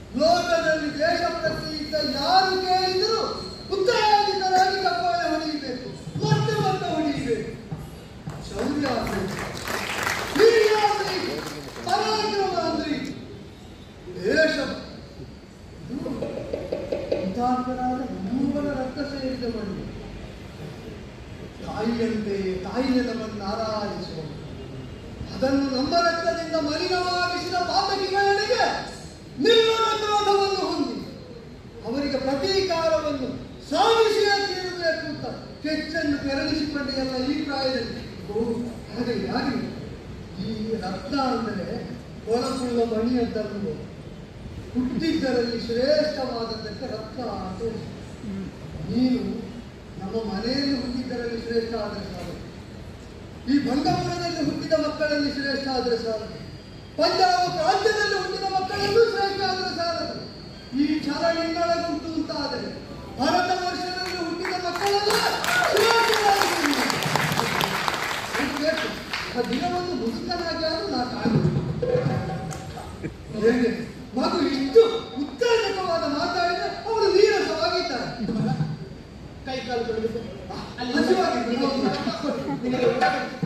ಲೋಕದಲ್ಲಿ ದೇಶ ಪ್ರಸಿದ್ಧ ಯಾರು ಕೇಳಿದರೂ ಉತ್ತರಾಧಿಕಾರಾಗಿ ಕಪ್ಪಾಳೆ ಹೊಡೆಯಬೇಕು, ಮತ್ತೆ ಮತ್ತೆ ಹೊಡೆಯಬೇಕು. ಶೌರ್ಯ ಅಂದ್ರೆ, ವೀರ್ಯ ಅಂದ್ರೆ, ಪರಾಕ್ರಮ ಅಂದ್ರೆ ದೇಶ ಹುತಾತ್ಮರಾದ ನಮ್ಮವರ ರಕ್ತ ಸೇರಿದ ಮಣ್ಣು. ತಾಯಿಯಂತೆಯೇ ತಾಯಿಯ ನಮ್ಮನ್ನು ಆರಾಧಿಸುವ, ಅದನ್ನು ನಮ್ಮ ರಕ್ತದಿಂದ ಮಲಿನವಾಗಿಸಿದ ಪಾತಕಿಗಳಿಗೆ ನಿರ್ಮಲ ಕ್ರೋಧವನ್ನು ಹೊಂದಿ ಅವರಿಗೆ ಪ್ರತೀಕಾರವನ್ನು ಸಾಗಿಸಿಯೇ ತೀರಬೇಕು ಅಂತ ಕೆಚ್ಚನ್ನು ಕೆರಳಿಸಿಕೊಂಡಿಯಲ್ಲ ಈ ಪ್ರಾಯದಲ್ಲಿ. ಹಾಗೆ ಈ ರತ್ನ ಅಂದರೆ ಹೊರಬೀಳುವ ಮಣಿಯದ್ದನ್ನು ಹುಟ್ಟಿದ್ದರಲ್ಲಿ ಶ್ರೇಷ್ಠವಾದದ್ದಕ್ಕೆ ರತ್ನ ಅಂತ. ನೀನು ನಮ್ಮ ಮನೆಯಲ್ಲಿ ಹುಟ್ಟಿದ್ದರಲ್ಲಿ ಶ್ರೇಷ್ಠ ಆದರೆ ಸಾಲ, ಈ ಭಂಗಪುರದಲ್ಲಿ ಹುಟ್ಟಿದ ಮಕ್ಕಳಲ್ಲಿ ಶ್ರೇಷ್ಠ ಆದರೆ ಸಾಲ, ಪಂಜಾಬ್ ಪ್ರಾಂತ್ಯದಲ್ಲಿ ಹುಟ್ಟಿದ ಮಕ್ಕಳಲ್ಲೂ ಶ್ರೇಷ್ಠ ಆದರೆ ಸಾಲದು. ಈ ಛಲ ನಿನ್ನೊಳಗುಂಟು ಅಂತ ಆದರೆ ಭಾರತ ವರ್ಷದಲ್ಲಿ ಹುಟ್ಟಿದ ಮಕ್ಕಳೆಲ್ಲ ಆ ದಿನವನ್ನು ಮುದುಕನಾಗಿ ಆದರೂ ನಾ ಕಾಣುವುದು. ಹೇಗೆ ಮಗು ಇಷ್ಟು ಉತ್ತೇಜಕವಾದ ಮಾತಾಡಿದ್ರೆ ಅವಳು ನೀರಸವಾಗಿದ್ದಾರೆ. ಕೈ ಕಾಲು ಹಸಿವಾಗಿದ್ದು